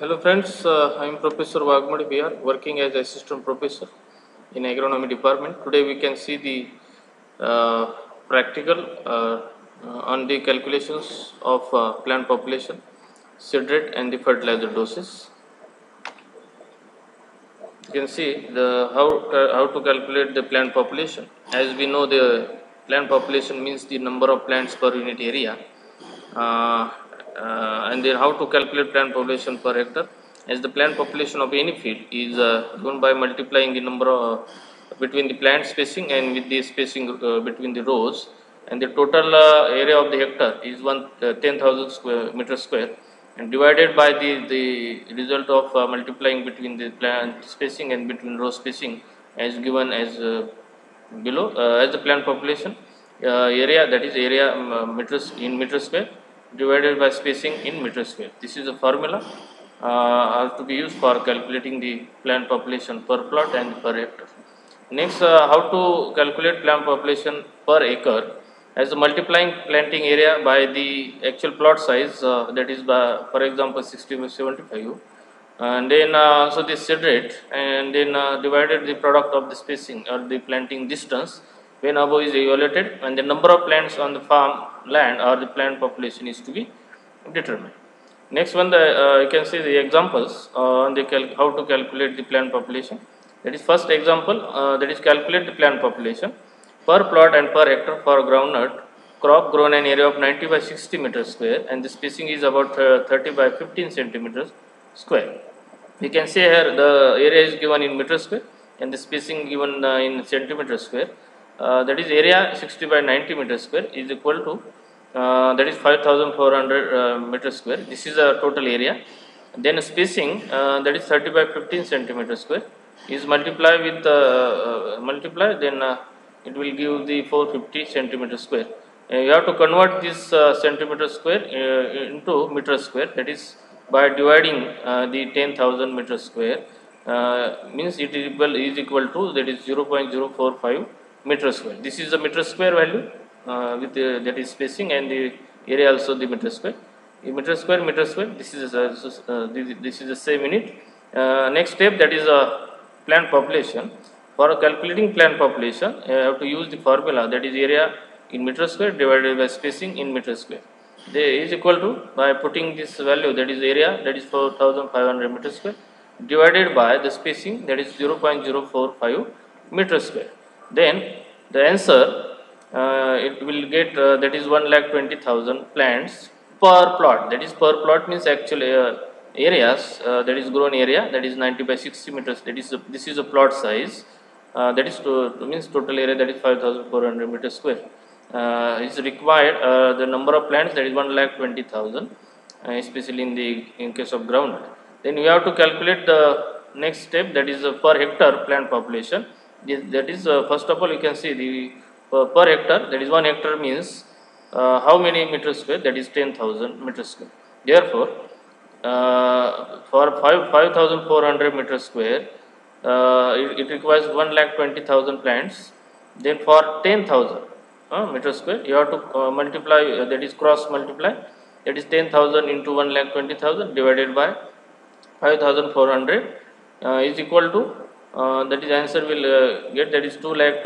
Hello friends, I am Professor Wagmudi here, working as assistant professor in agronomy department. Today we can see the practical on the calculations of plant population, seed rate and the fertilizer doses. You can see the how to calculate the plant population. As we know, the plant population means the number of plants per unit area, uh, and then how to calculate plant population per hectare. As the plant population of any field is given by multiplying the number of between the plant spacing and with the spacing between the rows, and the total area of the hectare is 10,000 square meter square, and divided by the result of multiplying between the plant spacing and between row spacing as given as below, as the plant population area, that is area meters in meter square divided by spacing in meter square. This is a formula to be used for calculating the plant population per plot and per hectare. Next, how to calculate plant population per acre, as the multiplying planting area by the actual plot size, that is by, for example, 60 by 75, and then also the seed rate, and then divided the product of the spacing or the planting distance when above is evaluated, and the number of plants on the farm land or the plant population is to be determined. Next one, you can see the examples on the how to calculate the plant population. That is first example, that is calculate the plant population per plot and per hectare for groundnut crop grown an area of 90 by 60 meters square, and the spacing is about 30 by 15 centimeters square. We can see here the area is given in meter square and the spacing given in centimeter square. That is area 60 by 90 meter square is equal to that is 5,400 meter square. This is a total area. Then spacing, that is 30 by 15 centimeter square, is multiply with multiply, then it will give the 450 centimeter square. You have to convert this centimeter square into meter square, that is by dividing the 10,000 meter square, means it is equal to, that is 0.045 meter square. This is the meter square value with that is spacing, and the area also the meter square. Meter square, meter square. This is this is the same unit. Next step, that is a plant population. For calculating plant population, you have to use the formula, that is area in meter square divided by spacing in meter square. They is equal to, by putting this value, that is area, that is 4,500 meter square, divided by the spacing, that is 0.045 meter square. Then the answer, it will get that is 1,20,000 plants per plot. That is per plot means actual areas, that is grown area, that is 90 by 60 meters. That is this is a plot size. That is to means total area, that is 5,400 meters square. Is required the number of plants, that is 1,20,000, especially in case of groundnut. Then we have to calculate the next step, that is per hectare plant population. That is first of all, you can see the per hectare, that is 1 hectare means how many meters square, that is 10,000 meters square. Therefore, for 5,400 meters square, it requires 1,20,000 plants. Then for 10,000 meter square, you have to multiply, that is cross multiply, that is 10,000 into 1,20,000 divided by 5,400 is equal to, that is answer will get, that is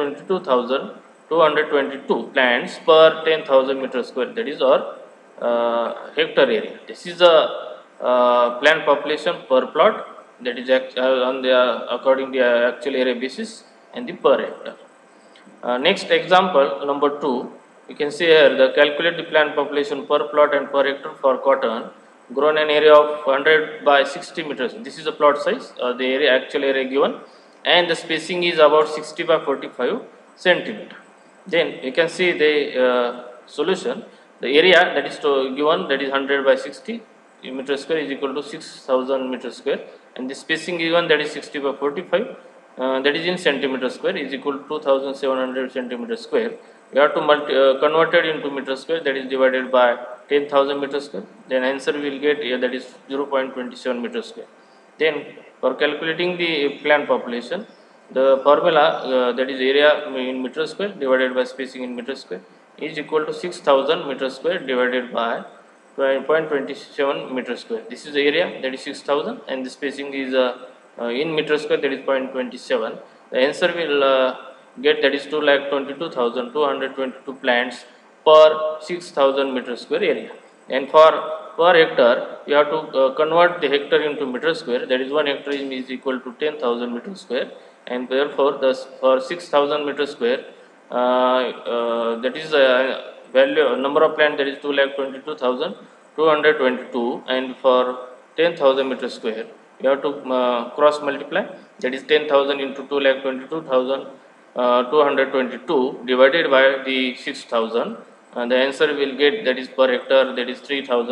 2,22,222 plants per 10,000 meter square, that is our hectare area. This is the plant population per plot, that is on the according to the actual area basis and the per hectare. Next example number 2, you can see here the calculate the plant population per plot and per hectare for cotton grown an area of 100 by 60 meters. This is the plot size, the area actual area given, and the spacing is about 60 by 45 centimeter. Then you can see the solution. The area that is given, that is 100 by 60 meter square, is equal to 6,000 meter square, and the spacing given, that is 60 by 45, that is in centimeter square, is equal to 2,700 centimeter square. You have to convert it into meter square, that is divided by 10,000 meter square. Then answer we will get, that is 0.27 meter square. Then for calculating the plant population, the formula, that is area in meter square divided by spacing in meter square, is equal to 6,000 meter square divided by 0.27 meter square. This is the area, that is 6000, and the spacing is in meter square, that is 0.27. The answer will get, that is 2,22,222 plants per 6000 meter square area. And for per hectare, you have to convert the hectare into meter square, that is 1 hectare is equal to 10,000 meter square, and therefore for 6000 meter square, that is value number of plant, that is 2,22,222, and for 10,000 meter square you have to cross multiply, that is 10,000 into 2,22,222 divided by the 6,000, and the answer will get, that is per hectare, that is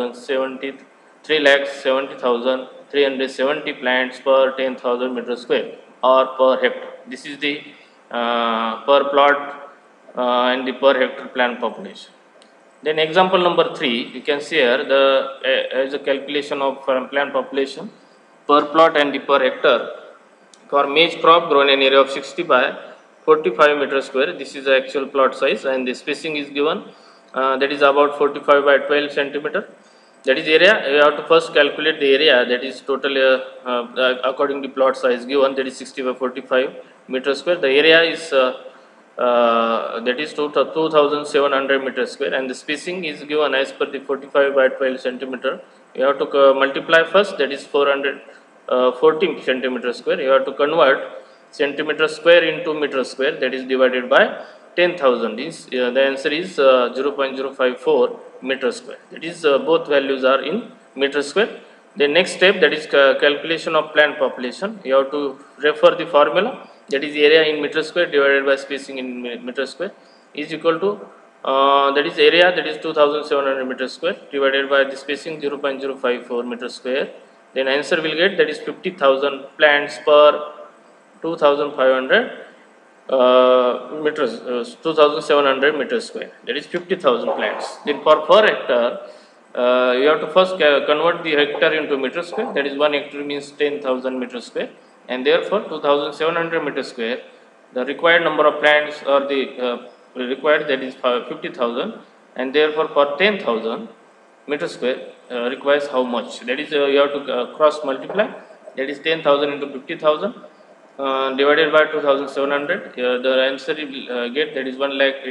3,70,370 plants per 10,000 meter square or per hectare. This is the per plot and the per hectare plant population. Then example number 3, you can see here as a calculation of plant population per plot and the per hectare for maize crop grown in area of 60 by 45 meter square. This is the actual plot size, and the spacing is given, that is about 45 by 12 centimeter. That is area. You have to first calculate the area, that is total according to plot size given, that is 60 by 45 meter square. The area is that is 2,700 meter square, and the spacing is given as per the 45 by 12 centimeter. You have to multiply first, that is 414 centimeter square. You have to convert centimeter square into meter square, that is divided by 10,000. The answer is 0.054 meter square. That is both values are in meter square. The next step, that is calculation of plant population. You have to refer the formula, that is area in meter square divided by spacing in meter square is equal to that is area, that is 2,700 meter square divided by the spacing 0.054 meter square. Then answer will get, that is 50,000 plants per 2,500 meters, 2,700 meters square, that is 50,000 plants. Then for per hectare, you have to first convert the hectare into meter square, that is 1 hectare means 10,000 meter square, and therefore 2,700 meter square, the required number of plants or the required, that is 50,000, and therefore for 10,000 meter square requires how much, that is you have to cross multiply, that is 10,000 into 50,000 divided by 2,700, the answer you will get, that is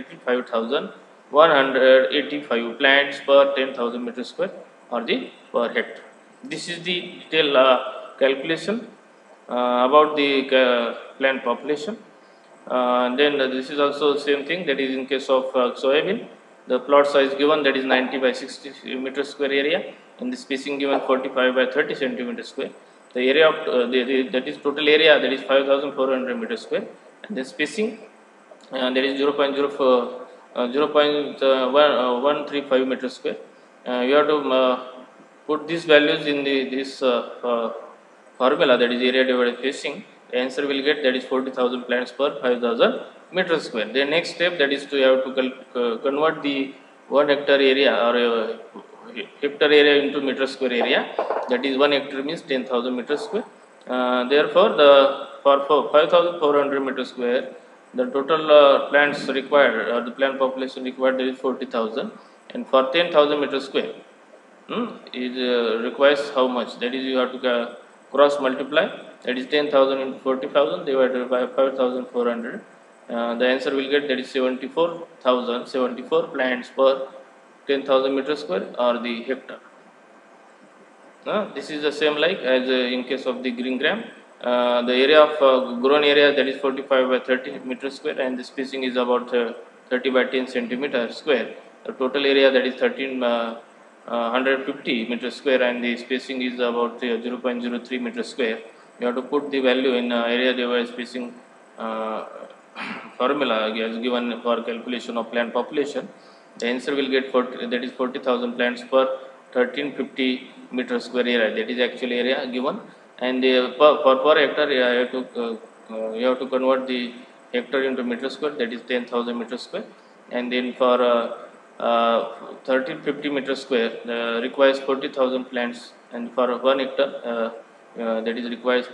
1,85,185 plants per 10,000 meter square or the per hectare. This is the detailed calculation about the plant population. Then this is also same thing, that is in case of soybean, the plot size given, that is 90 by 60 meter square area, and the spacing given 45 by 30 centimeter square. The area of that is total area, that is 5,400 meter square, and the spacing that is 0.135 meter square. You have to put these values in this formula, that is area divided spacing. The answer will get, that is 40,000 plants per 5,000 meter square. The next step, that is to have to convert the 1 hectare area or hectare area into meter square area, that is 1 hectare means 10,000 meter square. Therefore for 5,400 meter square, the total plants required or the plant population required, that is 40,000, and for 10,000 meter square it requires how much, that is you have to cross multiply, that is 10,000 into 40,000 divided by 5,400. The answer will get, that is 74 plants per 10,000 meter square or the hectare. This is the same like as in case of the green gram. The area of grown area, that is 45 by 30 meter square, and the spacing is about 30 by 10 centimeter square. The total area, that is 1,350 meter square, and the spacing is about 0.03 meter square. You have to put the value in area divided spacing formula as given for calculation of plant population. The answer will get 40, that is 40,000 plants per 1,350 meter square area, that is actual area given, and for per hectare you have to convert the hectare into meter square, that is 10,000 meter square, and then for 1,350 meter square requires 40,000 plants, and for 1 hectare that is requires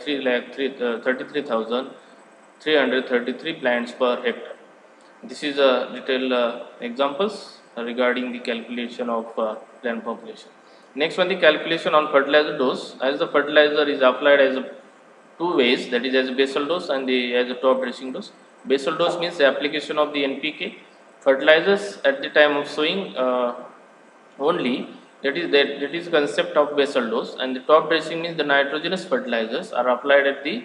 33,333 plants per hectare. This is a detailed examples regarding the calculation of plant population. Next one, the calculation on fertilizer dose. As the fertilizer is applied as two ways, that is as a basal dose and as a top dressing dose. Basal dose means the application of the NPK fertilizers at the time of sowing only. That is concept of basal dose, and the top dressing means the nitrogenous fertilizers are applied at the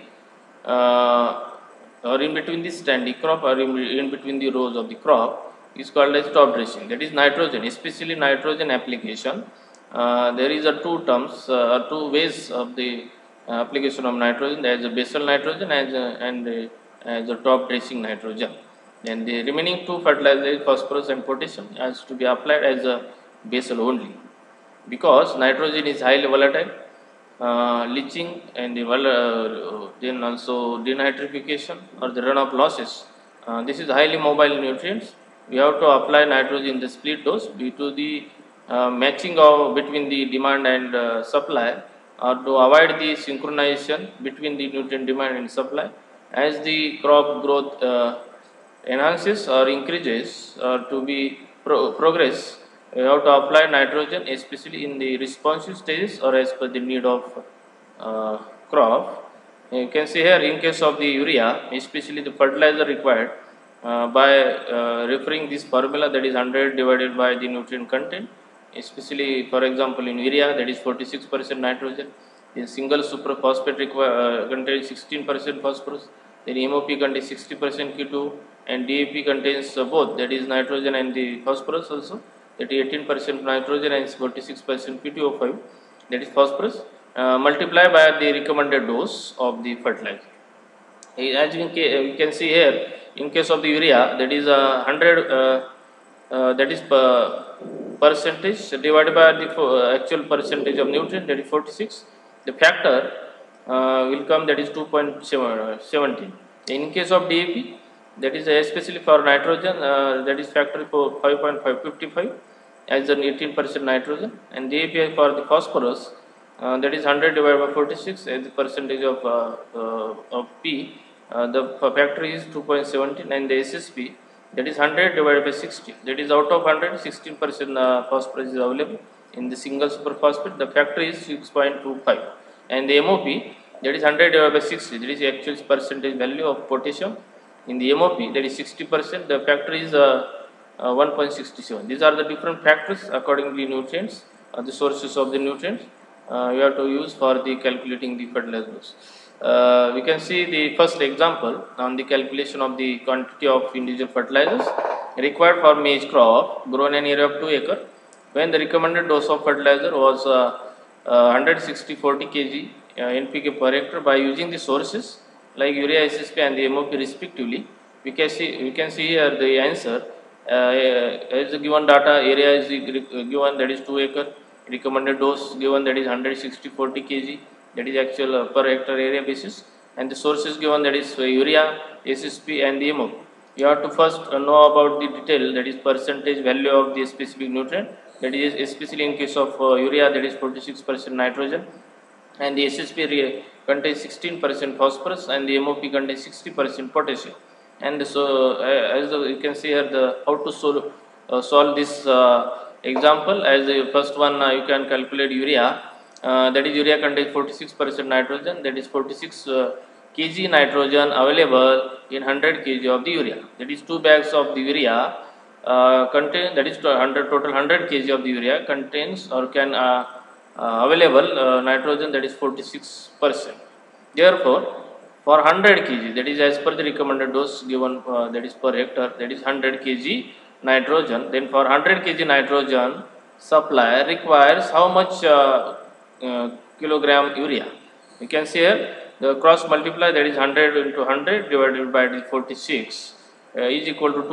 or in between the standing crop or in between the rows of the crop is called as top dressing. That is nitrogen, especially nitrogen application. There is a two terms or two ways of the application of nitrogen, as a basal nitrogen as a top dressing nitrogen. And the remaining two fertilizers, phosphorus and potassium, has to be applied as a basal only, because nitrogen is highly volatile, leaching and then also denitrification or the runoff losses. This is highly mobile nutrients. We have to apply nitrogen in the split dose due to the matching of between the demand and supply, or to avoid the synchronization between the nutrient demand and supply. As the crop growth enhances or increases or to be progress, we have to apply nitrogen, especially in the responsive stages or as per the need of crop. You can see here, in case of the urea, especially the fertilizer required by referring this formula, that is 100 divided by the nutrient content. Especially, for example, in urea, that is 46% nitrogen. In single superphosphate contains 16% phosphorus. Then MOP contains 60% Q2, and DAP contains both, that is nitrogen and the phosphorus also. That is 18% nitrogen and 46% P2O5, that is phosphorus, multiplied by the recommended dose of the fertilizer. As we can see here, in case of the urea, that is 100, that is percentage divided by the actual percentage of nutrient, that is 46. The factor will come, that is 2.17. In case of DAP, that is especially for nitrogen, that is factor for 5.555 as an 18% nitrogen, and DAP for the phosphorus, that is 100 divided by 46 as the percentage of P. The factor is 2.17, and the SSP, that is 100 divided by 60. That is out of 100, 16% phosphorus is available in the single superphosphate. The factor is 6.25, and the MOP, that is 100 divided by 60. That is the actual percentage value of potassium in the MOP, that is 60%. The factor is 1.67. These are the different factors according to the nutrients, the sources of the nutrients we have to use for the calculating the fertilizers. We can see the first example on the calculation of the quantity of individual fertilizers required for maize crop grown an area of 2 acre, when the recommended dose of fertilizer was 160-40 kg NPK per hectare. By using the sources like urea, SSP and the MOP respectively, we can see here the answer. As the given data, area is given, that is 2 acre, recommended dose given, that is 160-40 kg, that is actual per hectare area basis, and the sources given, that is urea, SSP and the MOP. You have to first know about the detail, that is percentage value of the specific nutrient, that is especially in case of urea, that is 46% nitrogen, and the SSP contains 16% phosphorus, and the MOP contains 60% potassium. And so as you can see here, the how to solve this example. As the first one, you can calculate urea, that is urea contains 46% nitrogen, that is 46 kg nitrogen available in 100 kg of the urea. That is 2 bags of the urea contain, that is total 100 kg of the urea contains or can available nitrogen, that is 46%. Therefore, for 100 kg, that is as per the recommended dose given, that is per hectare, that is 100 kg nitrogen. Then for 100 kg nitrogen supply requires how much kilogram urea? You can see here the cross multiply, that is 100 into 100 divided by the 46 is equal to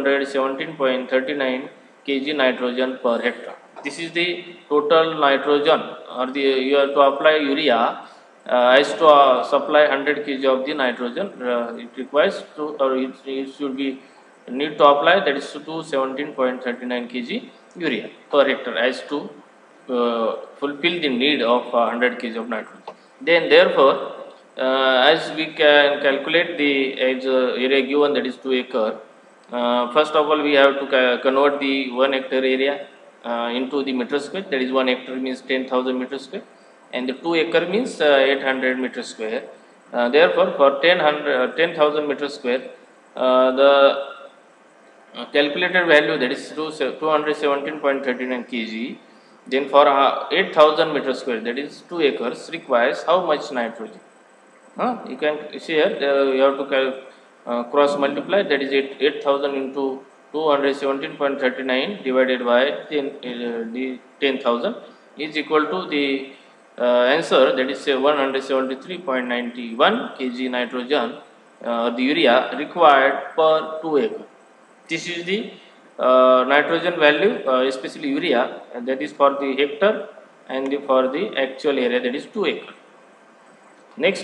217.39 kg nitrogen per hectare. This is the total nitrogen, or the you have to apply urea as to supply 100 kg of the nitrogen. It requires to, or it should be need to apply, that is 217.39 kg urea per hectare as to fulfill the need of 100 kg of nitrogen. Then therefore, as we can calculate the area given, that is 2 acre, First of all, we have to convert the 1 hectare area into the meter square. That is 1 hectare means 10,000 meter square, and the 2 acre means 800 meter square. Therefore, for 10,000 meter square, the calculated value, that is 217.39 kg. Then for 8,000 meter square, that is 2 acres, requires how much nitrogen? You can see here, you have to cross multiply, that is 8,000 into 217.39 divided by 10,000 is equal to the answer, that is 173.91 kg nitrogen, the urea required per 2 acre. This is the nitrogen value, especially urea, and that is for the hectare, and for the actual area, that is 2 acre. Next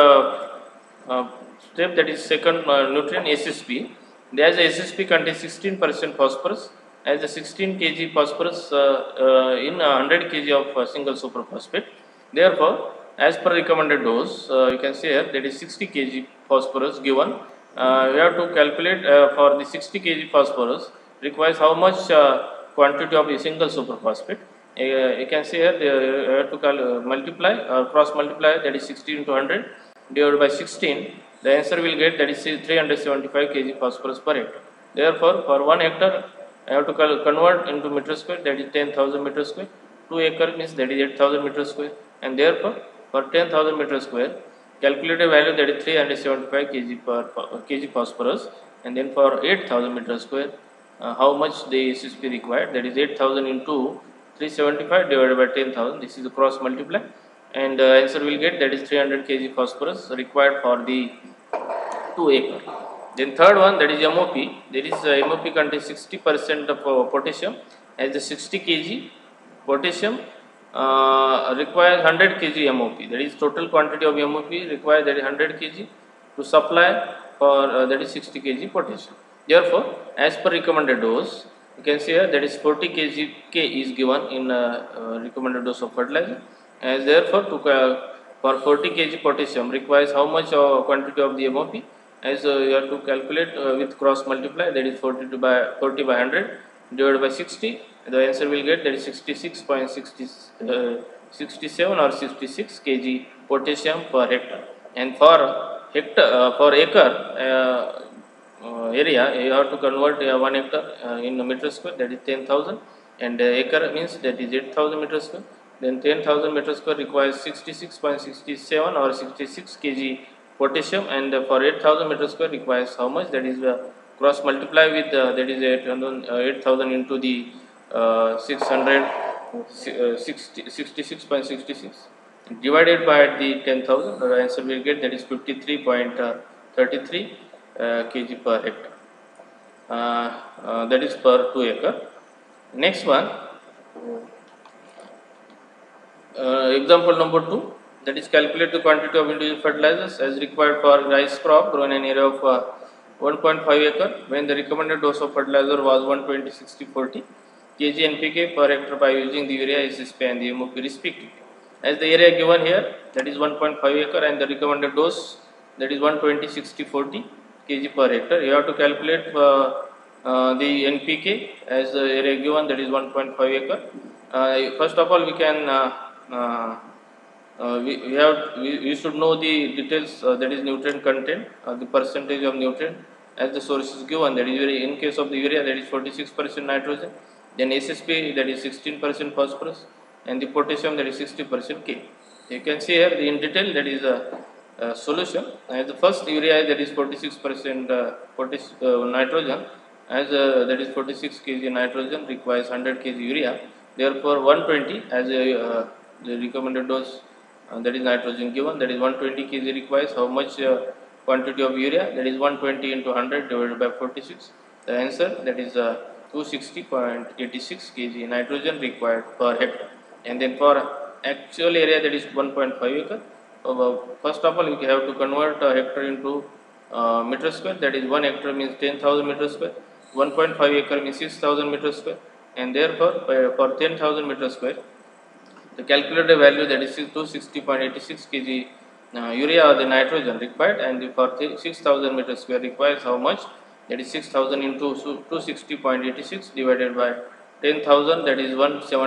step, that is second nutrient, SSP. As SSP contains 16% phosphorus, as the 16 kg phosphorus in 100 kg of single superphosphate. Therefore, as per recommended dose, you can see here, that is 60 kg phosphorus given. We have to calculate for the 60 kg phosphorus requires how much quantity of a single superphosphate. You can see here, you have to multiply, cross multiply, that is 60 into 100 divided by 16. The answer will get, that is 375 kg phosphorus per hectare. Therefore, for 1 hectare, I have to convert into meter square, that is 10,000 meter square. 2 acre means that is 8,000 meter square, and therefore for 10,000 meter square, calculated value, that is 375 kg phosphorus, and then for 8,000 meter square, how much the SSP required, that is 8,000 into 375 divided by 10,000. This is the cross multiply, and answer will get, that is 300 kg phosphorus required for the 2 acre. Then third one, that is MOP. There is MOP contains 60% of potassium, as the 60 kg potassium requires 100 kg MOP. That is total quantity of MOP required, that is 100 kg to supply for that is 60 kg potassium. Therefore, as per recommended dose, you can see here, that is 40 kg K is given in recommended dose of fertilizer. As therefore, for 40 kg potassium requires how much quantity of the MOP? As you have to calculate with cross multiply, that is 40 by 100 divided by 60. The answer will get, that is 66.67 or 66 kg potassium per hectare. And for for acre area, you have to convert 1 hectare in meter square, that is 10,000, and acre means that is 8,000 meter square. Then 10,000 meter square requires 66.67 or 66 kg potassium, and for 8,000 meter square requires how much? That is cross multiply with that is 8,000 into the 66.66 divided by the 10,000. The answer will get, that is 53.33 kg per hectare. That is per 2 acre. Next one, example number 2, that is calculate the quantity of individual fertilizers as required for rice crop grown in an area of 1.5 acre when the recommended dose of fertilizer was 120/60/40 kg NPK per hectare by using the urea, SSP and the MOP respectively. As the area given here, that is 1.5 acre, and the recommended dose, that is 120/60/40 kg per hectare. You have to calculate the NPK as the area given, that is 1.5 acre. First of all, we can we should know the details, that is nutrient content, the percentage of nutrient as the source is given, that is in case of the urea, that is 46% nitrogen, then SSP, that is 16% phosphorus, and the potassium, that is 60% K. You can see here in detail, that is a solution. As the first urea, that is 46% nitrogen, as that is 46 kg nitrogen requires 100 kg urea. Therefore, 120 as the recommended dose, that is nitrogen given, that is 120 kg requires how much quantity of urea? That is 120 into 100 divided by 46. The answer, that is 260.86 kg nitrogen required per hectare. And then for actual area, that is 1.5 acre. First of all, we have to convert a hectare into meter square, that is 1 hectare means 10,000 meter square, 1.5 acre means 6,000 meter square, and therefore for 10,000 meter square, the calculated value, that is 260.86 kg urea or the nitrogen required, and for 6,000 meter square requires how much? that is 6000 into 260.86 divided by 10,000, that is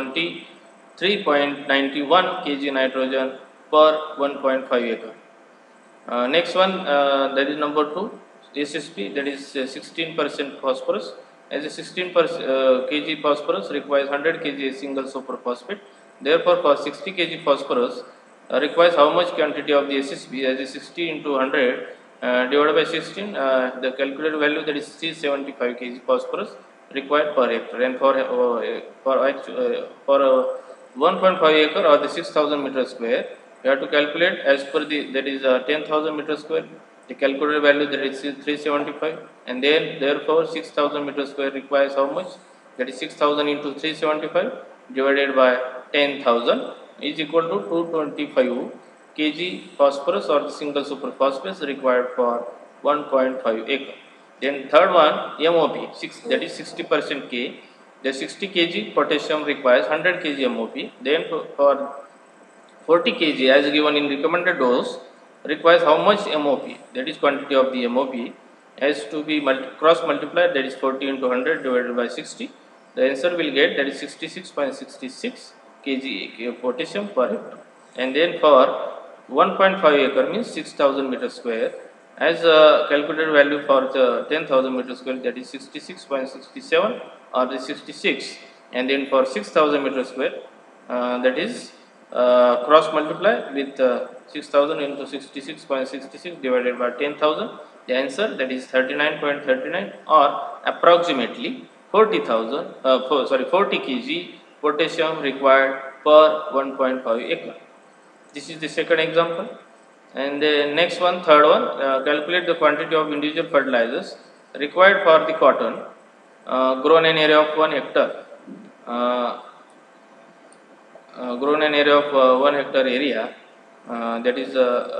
173.91 kg nitrogen per 1.5 acre. Next one, that is number 2, SSP, that is 16% phosphorus. As a 16% kg phosphorus requires 100 kg single super phosphate. Therefore, for 60 kg phosphorus requires how much quantity of the SSP? As a 60 into 100 divided by 16, the calculated value, that is 375 kg phosphorus required per hectare. And for 1.5 acre or the 6000 meter square, you have to calculate as per the, that is 10,000 meter square, the calculated value, that is 375, and then therefore 6000 meter square requires how much? That is 6000 into 375 divided by 10,000 is equal to 225 kg phosphorus or the single super phosphorus required for 1.5 acre. Then third one, MOP, that is 60% K. The 60 kg potassium requires 100 kg MOP. Then for 40 kg as given in recommended dose requires how much MOP? That is quantity of the MOP has to be cross multiplied, that is 40 into 100 divided by 60. The answer will get, that is 66.66 kg potassium per hectare. And then for 1.5 acre means 6000 meter square, as a calculated value for the 10,000 meter square, that is 66.67 or the 66. And then for 6000 meter square, that is cross multiply with 6000 into 66.66 divided by 10,000. The answer, that is 39.39 or approximately 40 kg potassium required per 1.5 acre. This is the second example. And the next one, third one, calculate the quantity of individual fertilizers required for the cotton grown an area of 1 hectare. Grown an area of 1 hectare area, that is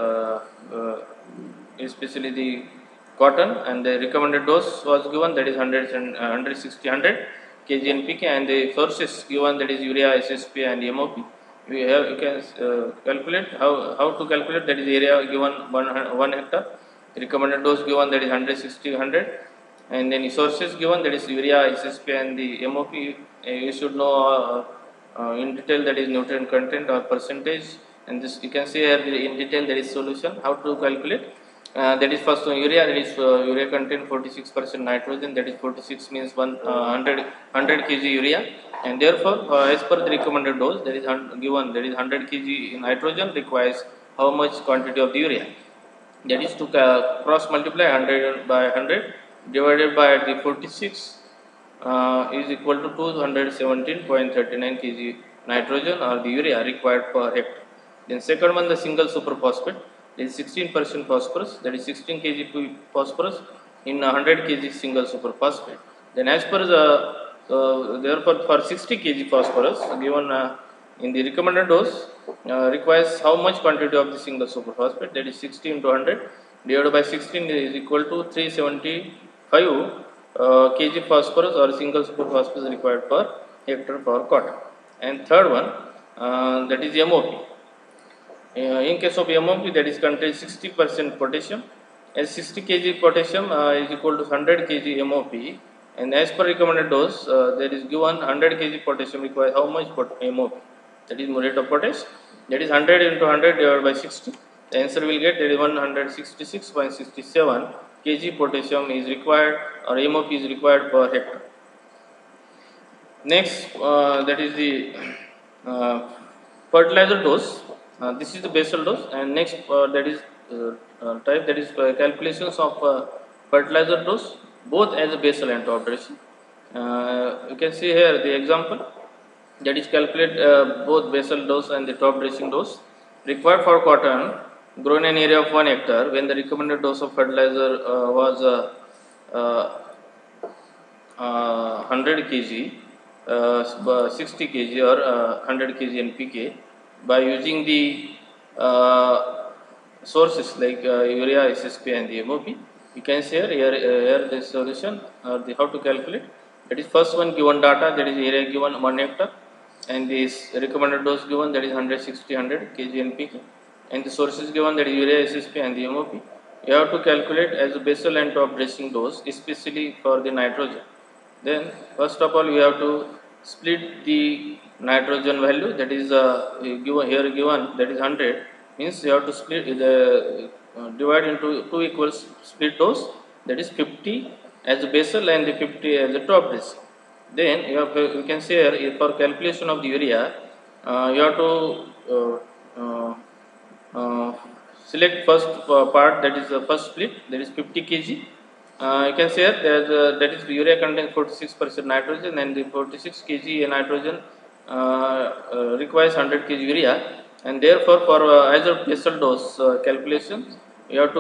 especially the cotton, and the recommended dose was given, that is 100 kg NPK, and the sources given, that is urea, SSP and MOP. You can calculate how to calculate, that is area given 1 hectare, recommended dose given, that is 100, and then sources given, that is urea, SSP and the MOP. You should know in detail, that is nutrient content or percentage, and this you can see here in detail, that is solution how to calculate. That is first one, urea, that is urea content 46% nitrogen, that is 46 means 100 kg urea, and therefore as per the recommended dose, that is given, that is 100 kg nitrogen requires how much quantity of the urea? That is to cross multiply 100 by 100 divided by the 46 is equal to 217.39 kg nitrogen or the urea required per hectare. Then second one, the single super phosphate, is 16% phosphorus, that is 16 kg phosphorus in 100 kg single super phosphate. Then as per the therefore for 60 kg phosphorus given in the recommended dose requires how much quantity of the single super phosphate? That is 60 into 100 divided by 16 is equal to 375 kg phosphorus or single super phosphorus required per hectare for cotton. And third one, that is MOP. In case of MOP, that is contains 60% potassium, as 60 kg potassium is equal to 100 kg MOP, and as per recommended dose that is given 100 kg potassium requires how much MOP? That is muriate of potash, that is 100 into 100 divided by 60. The answer will get, that is 166.67 kg potassium is required or MOP is required per hectare. Next, that is the fertilizer dose. This is the basal dose, and next that is type, that is calculations of fertilizer dose both as a basal and top dressing. You can see here the example, that is calculate both basal dose and the top dressing dose required for cotton grown an area of 1 hectare when the recommended dose of fertilizer was 100 kg, 60 kg or 100 kg NPK by using the sources like urea, SSP and the MOP. You can see here the solution or the how to calculate. That is first one, given data, that is area given 1 hectare and this recommended dose given, that is 100 kg NPK, and the sources given, that is urea, SSP and the MOP. you have to calculate as a basal and top dressing dose, especially for the nitrogen. Then first of all, you have to split the nitrogen value, that is given that is 100, means you have to split the divide into two equal split dose, that is 50 as a basal and the 50 as a top dressing. Then you can say here, for calculation of the urea, you have to uh, select first part, that is the first split, that is 50 kg. You can say that is urea contains 46% nitrogen, and the 46 kg nitrogen requires 100 kg urea, and therefore for as a basal dose calculation, you have to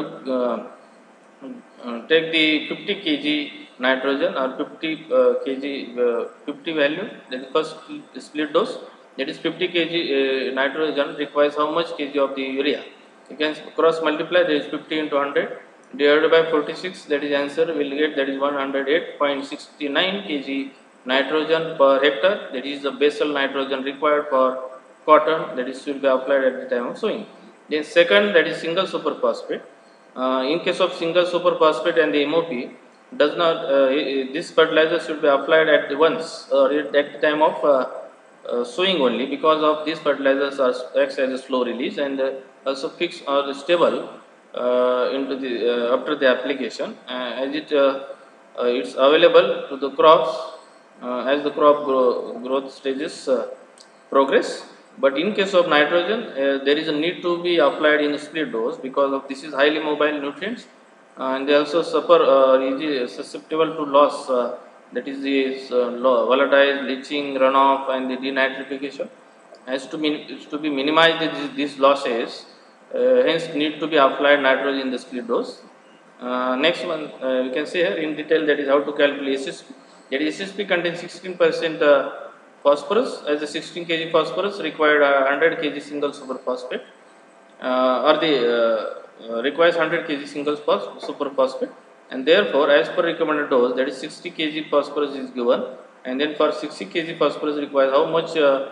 take the 50 kg nitrogen or 50 kg 50 value, that is first split dose, that is 50 kg nitrogen requires how much kg of the urea. You can cross multiply, that is 50 into 100 divided by 46, that is answer will get, that is 108.69 kg nitrogen per hectare, that is the basal nitrogen required for cotton, that is should be applied at the time of sowing. Then second, that is single superphosphate. In case of single superphosphate and the MOP, does not this fertilizer should be applied at once or at the time of sowing only, because of these fertilizers are acts as a slow release and also fixed or stable into the after the application, as it's available to the crops as the crop growth stages progress. But in case of nitrogen, there is a need to be applied in a split dose, because of this is highly mobile nutrients, and they also suffer susceptible to loss, that is the volatile leaching, runoff, and the denitrification. Has to be minimized these losses, hence need to be applied nitrogen in the split dose. Next one, we can see here in detail, that is how to calculate SSP. That is SSP contains 16% phosphorus, as the 16 kg phosphorus required 100 kg single superphosphate, or the requires 100 kg single superphosphate, and therefore as per recommended dose, that is 60 kg phosphorus is given, and then for 60 kg phosphorus requires how much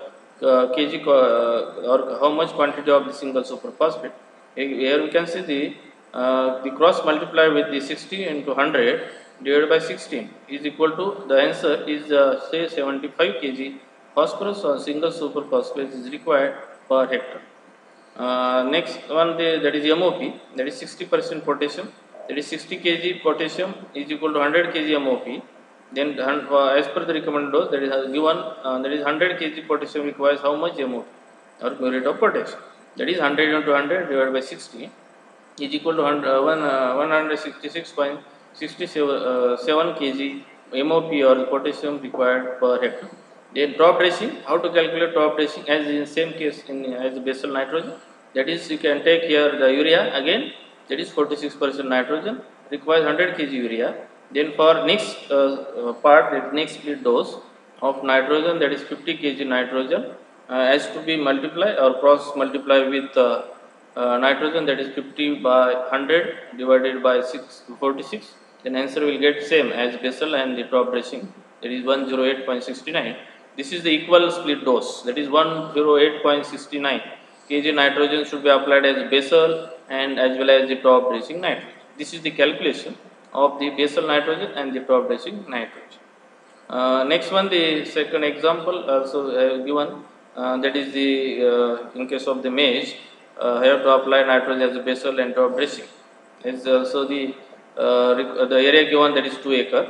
kg or how much quantity of the single superphosphate. Here we can see the cross multiply with the 60 into 100 divided by 16 is equal to, the answer is say 75 kg phosphorus or single superphosphate is required per hectare. Next one, that is MOP, that is 60% potassium, that is 60 kg potassium is equal to 100 kg MOP. Then as per the recommended dose, that is given, that is 100 kg potassium requires how much MOP or muriate of potassium, that is 100 into 100 divided by 60 is equal to 166.67 kg MOP or potassium required per hectare. Then top dressing, how to calculate top dressing, as in same case as basal nitrogen, that is you can take here the urea again, that is 46% nitrogen requires 100 kg urea. Then for next part, that next split dose of nitrogen, that is 50 kg nitrogen has to be multiplied or cross multiply with nitrogen, that is 50 by 100 divided by 46, then answer will get same as basal and the top dressing, that is 108.69. This is the equal split dose, that is 108.69 kg nitrogen should be applied as basal and as well as the top dressing nitrogen. This is the calculation of the basal nitrogen and the top dressing nitrogen. Next one, the second example also given, that is the in case of the maize, have to apply nitrogen as a basal and top dressing. Is also the area given, that is 2 acre,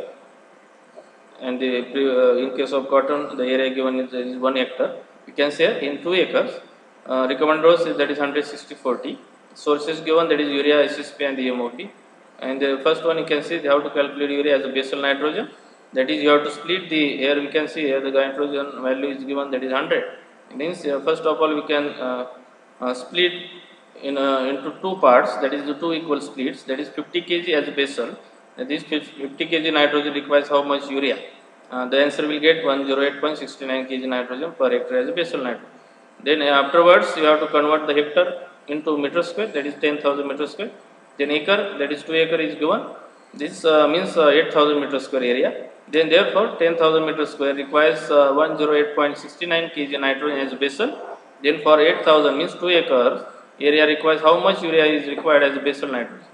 and the in case of cotton the area given is 1 hectare. You can say in 2 acres, recommended dose is, that is 160/40. Sources given, that is urea, SSP, and the MOP. And the first one, you can see how to calculate urea as a basal nitrogen. That is, you have to split the, here we can see here the nitrogen value is given, that is 100. It means first of all we can split into two parts, that is the two equal splits, that is 50 kg as a basal. This 50 kg nitrogen requires how much urea? The answer will get 108.69 kg nitrogen per hectare as a basal nitrogen. Then afterwards you have to convert the hectare into meter square, that is 10,000 meter square. Then acre, that is 2 acre is given. This means 8,000 meter square area. Then therefore 10,000 meter square requires 108.69 kg nitrogen as basal. Then for 8,000 means 2 acres area requires how much urea is required as basal nitrogen?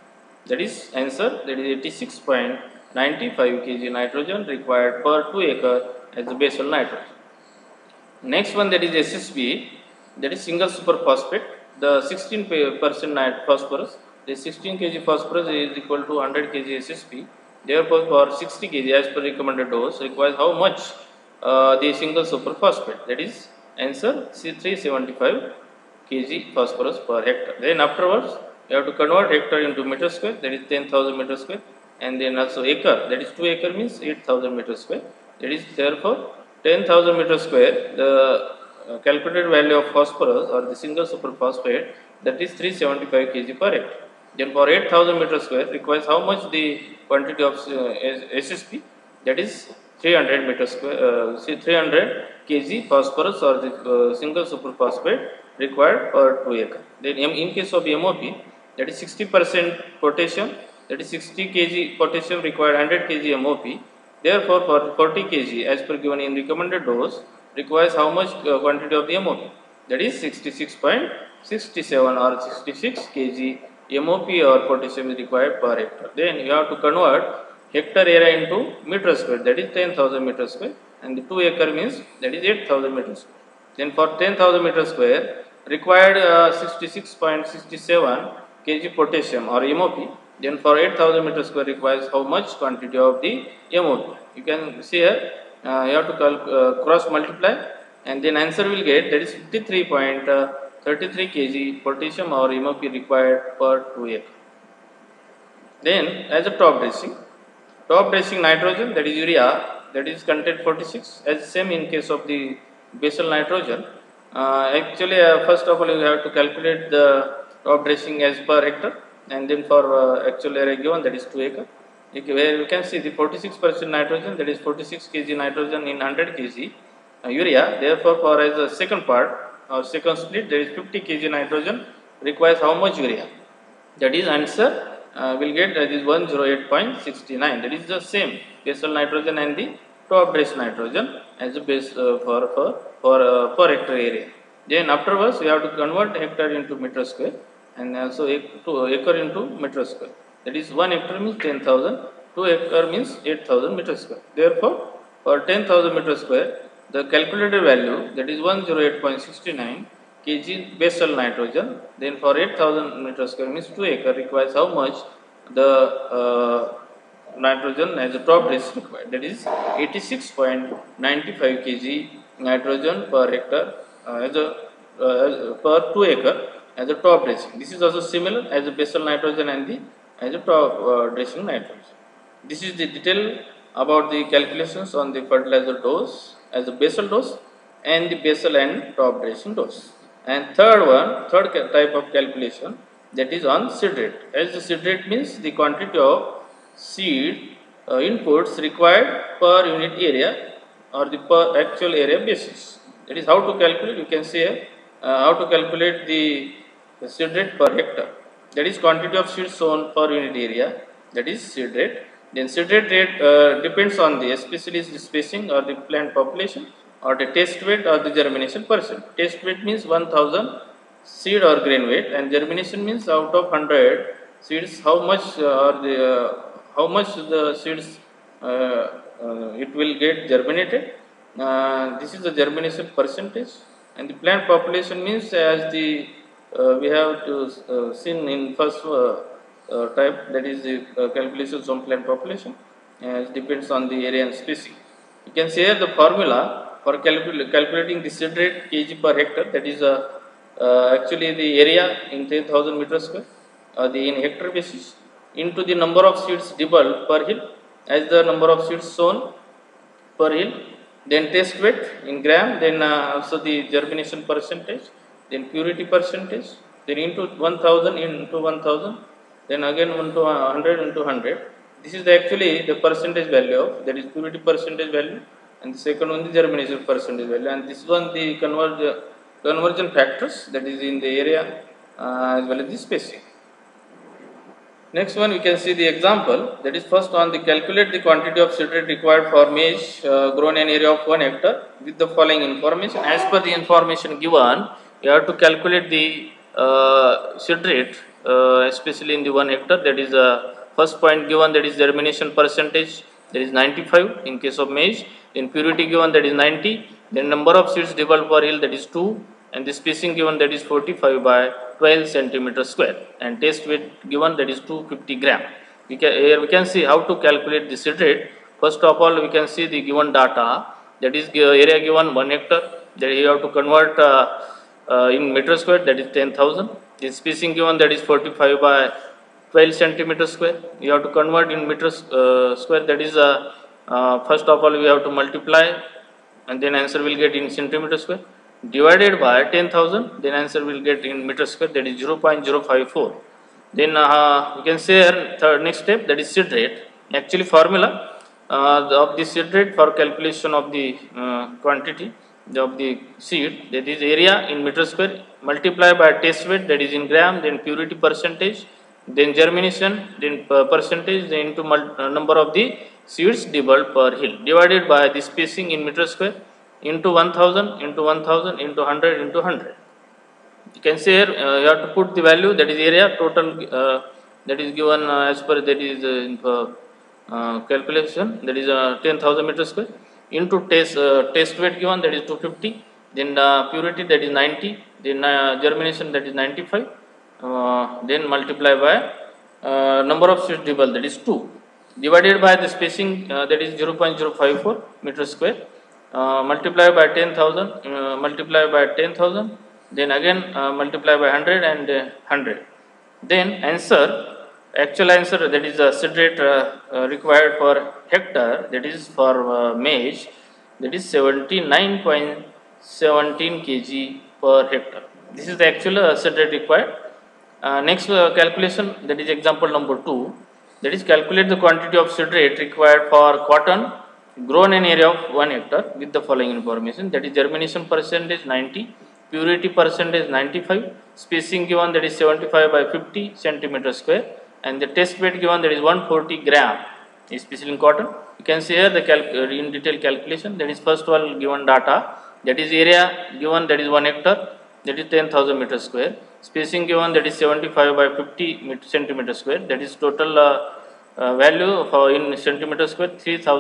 That is answer, that is 86.95 kg nitrogen required per 2 acre as the basal nitrogen. Next one, that is SSP, that is single superphosphate. The 16% phosphorus, the 16 kg phosphorus is equal to 100 kg SSP. Therefore, for 60 kg as per recommended dose requires how much the single superphosphate? That is answer, 375 kg phosphorus per hectare. Then afterwards, you have to convert hectare into meter square, that is 10,000 meter square, and then also acre, that is 2 acre means 8,000 meter square. That is therefore 10,000 meter square, the calculated value of phosphorus or the single superphosphate, that is 375 kg per hectare. Then for 8,000 meter square requires how much the quantity of SSP, that is 300 meter square, 300 kg phosphorus or the single superphosphate required per 2 acre. Then in case of MOP, that is 60% potassium, that is 60 kg potassium required 100 kg MOP. Therefore, for 40 kg as per given in recommended dose requires how much quantity of the MOP? That is 66.67 or 66 kg MOP or potassium is required per hectare. Then you have to convert hectare area into meter square, that is 10,000 meter square, and the 2 acre means that is 8,000 meter square. Then for 10,000 meter square required 66.67 kg potassium or MOP. Then for 8,000 meter square requires how much quantity of the MOP? You can see here, you have to cross multiply, and then answer will get, that is 53.33 kg potassium or MOP required per 2 acre. Then as a top dressing nitrogen, that is urea, that is content 46, as same in case of the basal nitrogen. Actually, first of all you have to calculate the top dressing as per hectare, and then for actual area given, that is 2 acre, where you can see the 46% nitrogen, that is 46 kg nitrogen in 100 kg urea. Therefore, for as a second part or second split, there is 50 kg nitrogen requires how much urea? That is answer will get, that is 108.69. That is the same basal nitrogen and the top dress nitrogen as a base for hectare area. Then afterwards we have to convert hectare into meter square and also acre into meter square. That is 1 hectare means 10,000, 2 acre means 8,000 meter square. Therefore, for 10,000 meter square, the calculated value, that is 108.69 kg basal nitrogen. Then for 8,000 meter square means 2 acre requires how much the nitrogen as a top dress required, that is 86.95 kg nitrogen per hectare per 2 acre as a top dressing. This is also similar as a basal nitrogen and the as a top dressing nitrogen. This is the detail about the calculations on the fertilizer dose as a basal dose and the basal and top dressing dose. And third type of calculation, that is on seed rate. As the seed rate means the quantity of seed inputs required per unit area or the per actual area basis. That is how to calculate. You can say how to calculate the seed rate per hectare. That is quantity of seeds sown per unit area. That is seed rate. Then seed rate depends on the especially the spacing or the plant population or the test weight or the germination percent. Test weight means 1000 seed or grain weight, and germination means out of 100 seeds how much how much the seeds it will get germinated. This is the germination percentage. And the plant population means as the we have to seen in first type, that is the calculations on plant population, it depends on the area and spacing. You can say the formula for calculating the seed rate kg per hectare, that is actually the area in 10,000 meter square the in hectare basis into the number of seeds doubled per hill as the number of seeds sown per hill, then test weight in gram, then also the germination percentage, then purity percentage, then into 1000 into 1000, then again into 100 into 100. This is actually the percentage value of, that is purity percentage value, and the second one the germination percentage value, and this one the conversion factors, that is in the area as well as the spacing. Next one we can see the example, that is first on the calculate the quantity of seed rate required for maize grown in area of 1 hectare with the following information. As per the information given, you have to calculate the seed rate especially in the 1 hectare. That is first point given, that is germination percentage, that is 95 in case of maize. Then purity given, that is 90. Then number of seeds developed per hill, that is 2, and the spacing given, that is 45 by 12 centimeter square, and test weight given, that is 250 gram. Here we can see how to calculate the seed rate. First of all, we can see the given data, that is area given 1 hectare, that you have to convert in meter square, that is 10,000. The spacing given, that is 45 by 12 centimeter square. You have to convert in meters square, that is first of all we have to multiply, and then answer will get in centimeter square, divided by 10,000, then answer will get in meter square, that is 0.054. Then we can say here third next step, that is seed rate. Actually formula of the seed rate for calculation of the quantity of the seed, that is area in meter square, multiply by test weight, that is in gram, then purity percentage, then germination, then percentage, then into number of the seeds developed per hill, divided by the spacing in meter square, into 1000 into 1000 into 100 into 100. You can say here you have to put the value, that is area total, that is given as per that is calculation, that is 10,000 meter square, into test weight given, that is 250, then purity, that is 90, then germination, that is 95, then multiply by number of seeds developed, that is 2, divided by the spacing, that is 0.054 meter square, multiply by 10,000, multiply by 10,000, then again multiply by 100 and 100. Then answer, actual answer, that is the seed rate required per hectare, that is for maize, that is 79.17 kg per hectare. This is the actual seed rate required. Next calculation, that is example number 2, that is calculate the quantity of seed rate required for cotton grown in area of 1 hectare with the following information, that is germination percentage 90, purity percentage 95, spacing given, that is 75 by 50 centimeter square, and the test weight given, that is 140 gram, especially in cotton. You can see here the in detail calculation, that is first of all given data, that is area given, that is 1 hectare, that is 10,000 meter square, spacing given, that is 75 by 50 centimeter square, that is total value for in centimeter square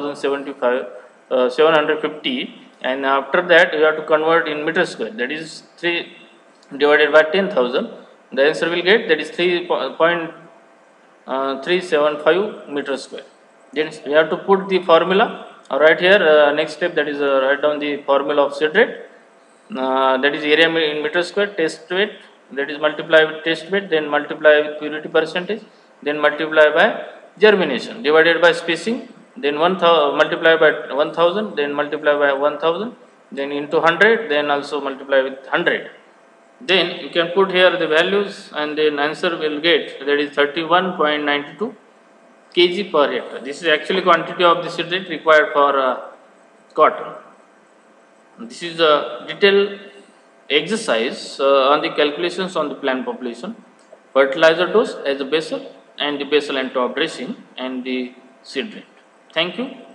750, and after that you have to convert in meter square, that is 3 divided by 10,000, the answer will get, that is 3.375 meter square. Then you have to put the formula right here. Next step, that is write down the formula of seed rate, that is area in meter square, test weight, that is multiply with test weight, then multiply with purity percentage, then multiply by germination, divided by spacing, then multiply by 1000, then multiply by 1000, then into 100, then also multiply with 100. Then you can put here the values, and then answer will get, that is 31.92 kg per hectare. This is actually quantity of the seed rate required for cotton. This is a detailed exercise on the calculations on the plant population, fertilizer dose as a basal, and the basal and top dressing, and the seed rate. Thank you.